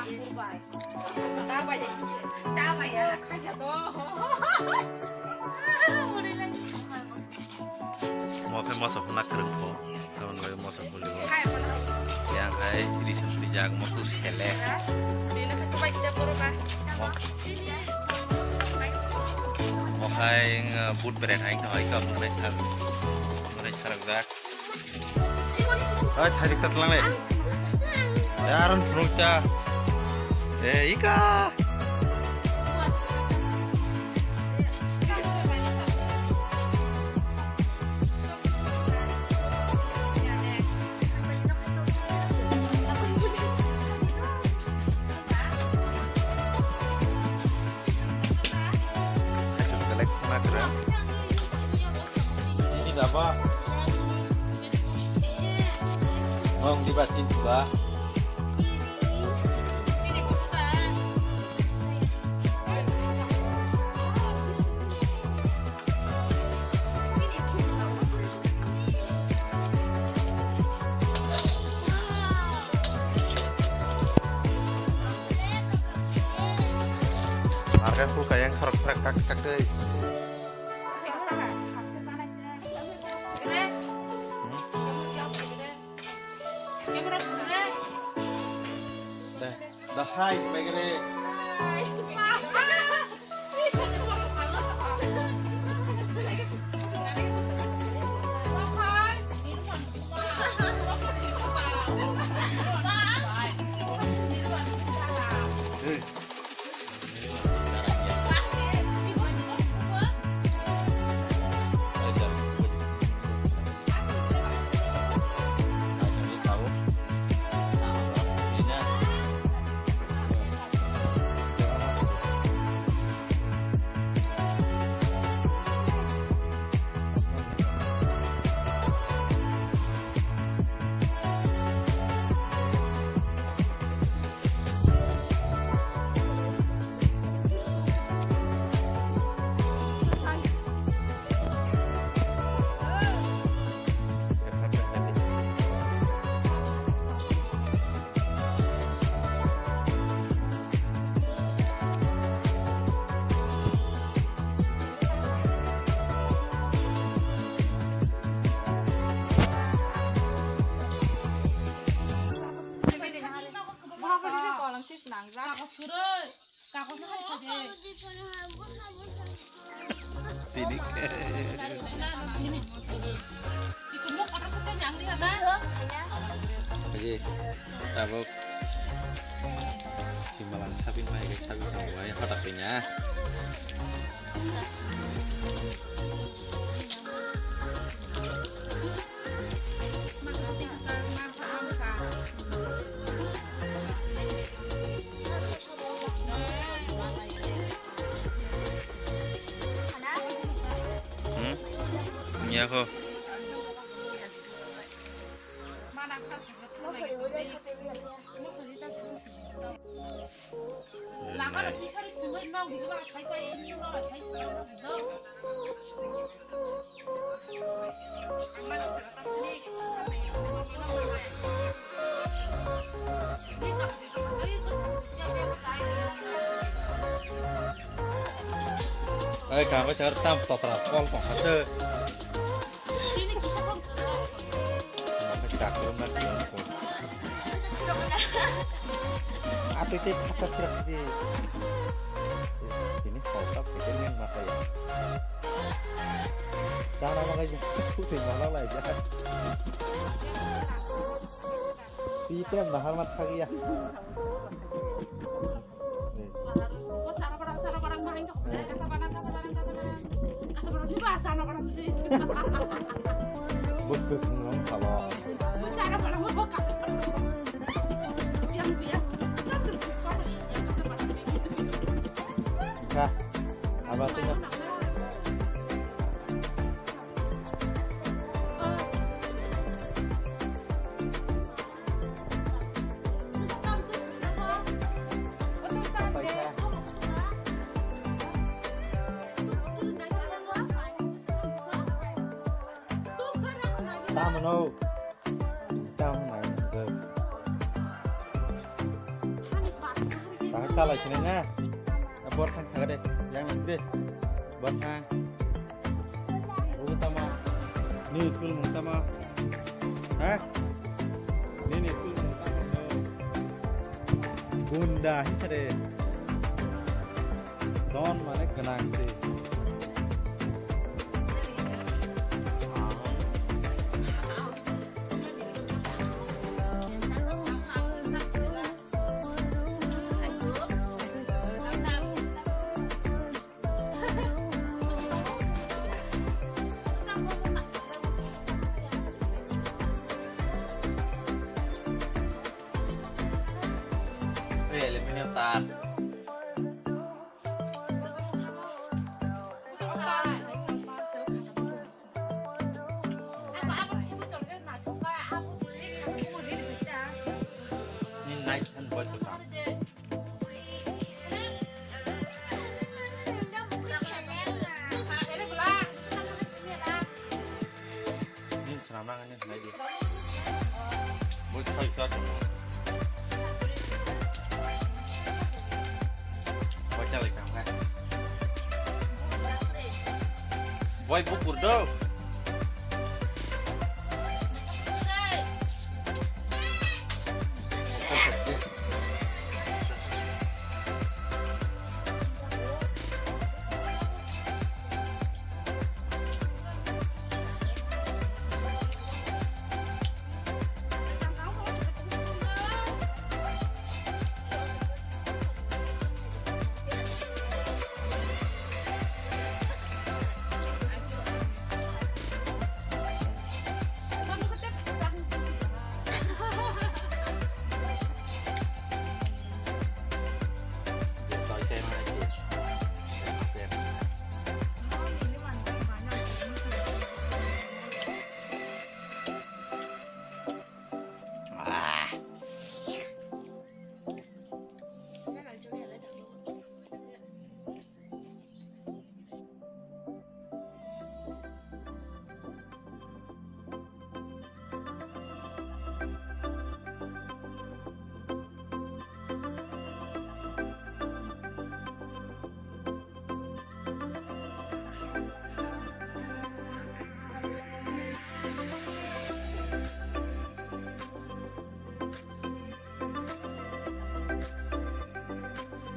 mau ke masa pun nak kerumpo, kawan gue masa pun lewat. Yang hai di sini jaga mau kus hele. Mau hai but berat hai kau mulai sekarang dah. Ah, tajik tertelang le. Yaran penuhnya. Ika. Apa? Ngomong dibatin juga. Harga full kayak yang sorok kak deh. The height, begini. Tidik. Jadi, tabuk simbalan sapi mah ya sapi semua ya hatapinya. Iya kok. Kamu cari tam total kol kok hasil. Apa itu kata siap sih? Ini kotak bikin yang mata ya. Jangan lama aja, udah malah lah aja. Itu yang mahal mata ya. Betul ngomong kalau. Nah, apa tuh? Sama no. Trong này được. salah sini na. Buat kan kagak deh, yang nanti buat kan. Utama, nih film utama, hah? Nih film utama. Bunda itu deh. Don mana kenang sih. Lebih nyetar. Ini naik kan buat besar. Ini serangannya lagi. Buat kayu saja. Cari kamu boy bukur dong.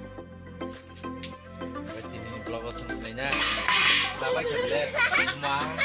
Vlog selesainya, apa jadi mau